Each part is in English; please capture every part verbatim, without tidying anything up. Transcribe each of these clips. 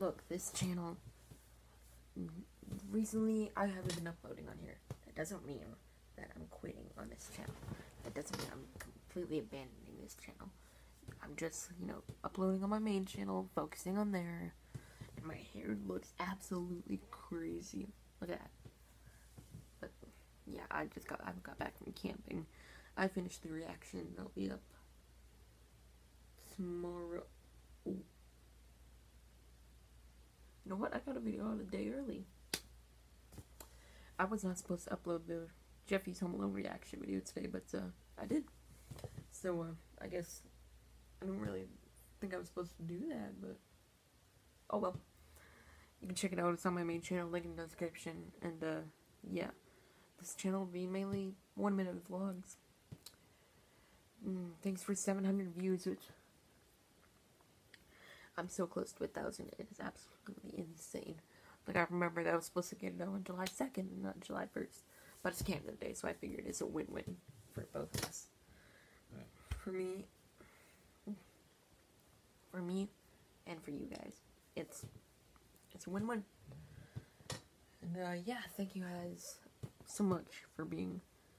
look, this channel, recently I haven't been uploading on here. That doesn't mean that I'm quitting on this channel. That doesn't mean I'm completely abandoning this channel. I'm just, you know, uploading on my main channel, focusing on there, and my hair looks absolutely crazy. Look at that. But, yeah, I just got, I got back from camping. I finished the reaction, I'll be up tomorrow. Ooh. You know what? I got a video out a day early. I was not supposed to upload the Jeffy's Home Alone reaction video today, but uh, I did. So uh, I guess I don't really think I was supposed to do that, but oh well. You can check it out. It's on my main channel, link in the description. And uh, yeah, this channel will be mainly one minute vlogs. Mm, thanks for seven hundred views, which I'm so close to a thousand. It is absolutely insane. Like, I remember that I was supposed to get it on July second and not July first. But it's Canada Day, so I figured it's a win-win for both of us. For me, for me, and for you guys. It's, it's a win-win. And, uh, yeah, thank you guys so much for being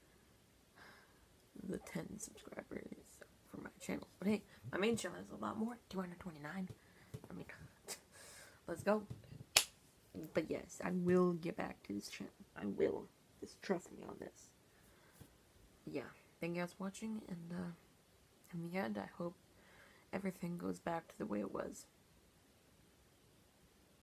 the ten subscribers for my channel. But hey, my main channel is a lot more, two hundred twenty-nine. I mean, let's go. But yes, I will get back to this channel. I will. Just trust me on this. Yeah, thank you guys for watching, and uh, in the end, I hope everything goes back to the way it was.